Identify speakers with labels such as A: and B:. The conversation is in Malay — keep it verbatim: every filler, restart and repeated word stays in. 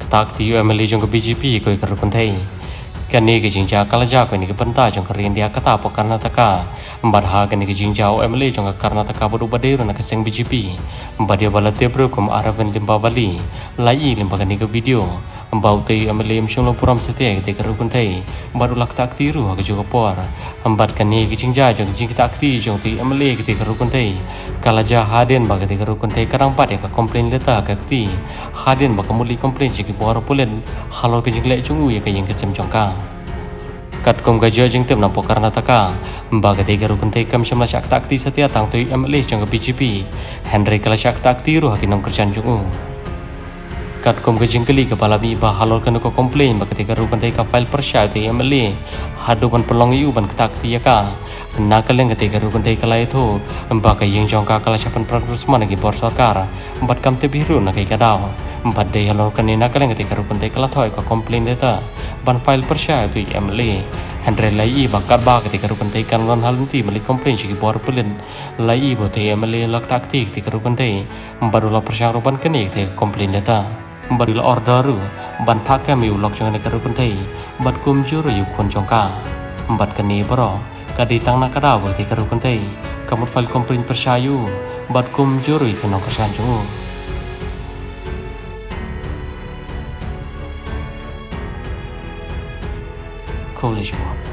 A: tak ti U M L A jong ke B J P ko ikar rukun thai kan ni ke jingja kalaja ko ni ke penta jong ke India kata po Karnataka embat ha kan ni ke jingja U M L A jong ke Karnataka bodu baderu na ke seng B J P embat dia bala tebro kum araven limba bali lai limba kan ni ke video embau te U M L A mshong puram setia ke rukun thai baru lak tak tiru ha ke jo por embat kan ni ke jingja jong jing tak ti jong ti U M L A ke rukun thai kalaja haden ba ke rukun thai karang pat ya ka komplain leta ka ti haden ba kamuli komplain ji ke bor pulen halor ke jingle jong ya ke yang ke sem jongka kat kom ga jing tem na po Karnataka ba ke te rukun thai kam shamla shak tak ti setia tang tu U M L A jong ke B J P Henry kala shak tak ti ru ha ke nom kerjan jong kat kom ke jingkeli kepala mi ba halor kan ko komplain ba ketika rukun thai ka file persya tu U M L A hadu ban pelong yu ban ketak ti ya ka nakaleng ketika rukun thai kala itu ba ka yang jongka kala syapan pragrusman lagi bor sarkar empat kam te biru na kai kadau empat dei halor kan ni nakaleng ketika rukun thai kala thoi ka komplain data ban file persya tu U M L A Andre lai ba kat ba ketika rukun thai kan ron halenti mali komplain sigi bor pulen lai bo te U M L A lak taktik ketika rukun thai baru la persya rupan kene te komplain data badil order ban pakai mi ulok jangan negara rukun thai bat kum juru yu kon jongka bat kani bro kadi tang na kada wa te rukun thai kamut file komplain persyayu bat kum juru yu nong kersan jungu Coolish one.